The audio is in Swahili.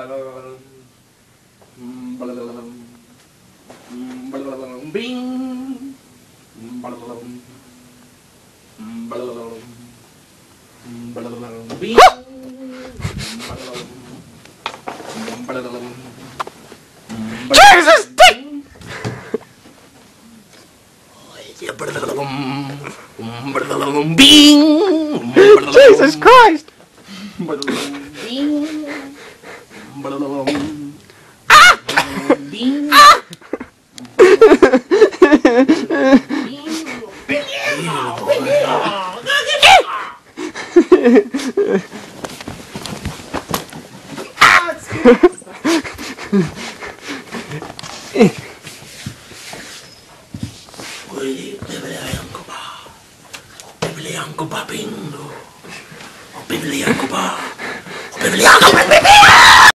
Bing. Jesus! Jesus Christ! Pipilihan ko ba, Pingo? O pipilihan ko ba? O pipilihan ko ba,